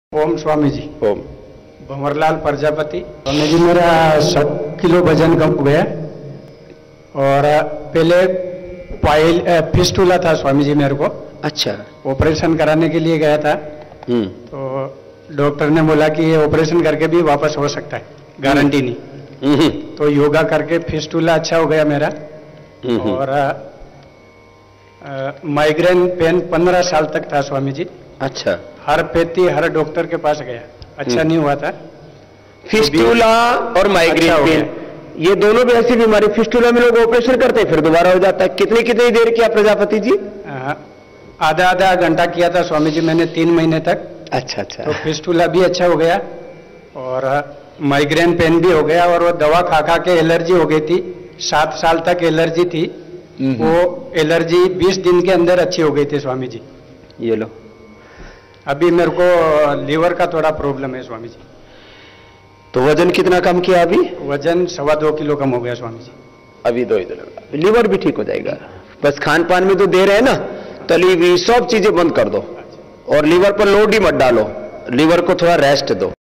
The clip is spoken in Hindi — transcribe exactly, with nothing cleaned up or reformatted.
ओम स्वामी जी। ओम। भंवरलाल प्रजापति। स्वामी जी, मेरा सौ किलो वजन कम हो गया और पहले पाइल फिस्टूला था स्वामी जी मेरे को। अच्छा। ऑपरेशन कराने के लिए गया था हम्म। तो डॉक्टर ने बोला कि ये ऑपरेशन करके भी वापस हो सकता है, गारंटी नहीं। हम्म। तो योगा करके फिस्टूला अच्छा हो गया मेरा। हम्म। और माइग्रेन पेन पंद्रह साल तक था स्वामी जी। अच्छा। हर पैथी हर डॉक्टर के पास गया, अच्छा नहीं हुआ था। फिस्टूला और माइग्रेन अच्छा पेन, ये दोनों भी ऐसी बीमारी। फिस्टूला में लोग ऑपरेशन करते हैं फिर दोबारा हो जाता है। कितनी कितनी देर किया प्रजापति जी? आधा आधा घंटा किया था स्वामी जी मैंने, तीन महीने तक। अच्छा अच्छा। तो फिस्टूला भी अच्छा हो गया और माइग्रेन पेन भी हो गया। और वो दवा खा खा के एलर्जी हो गई थी, सात साल तक एलर्जी थी। वो एलर्जी बीस दिन के अंदर अच्छी हो गई थी स्वामी जी। ये लो। अभी मेरे को लीवर का थोड़ा प्रॉब्लम है स्वामी जी। तो वजन कितना कम किया अभी? वजन सवा दो किलो कम हो गया स्वामी जी। अभी दो इधर। लीवर भी ठीक हो जाएगा, बस खान पान में तो दे रहे हैं ना, तली हुई सब चीजें बंद कर दो और लीवर पर लोड ही मत डालो, लीवर को थोड़ा रेस्ट दो।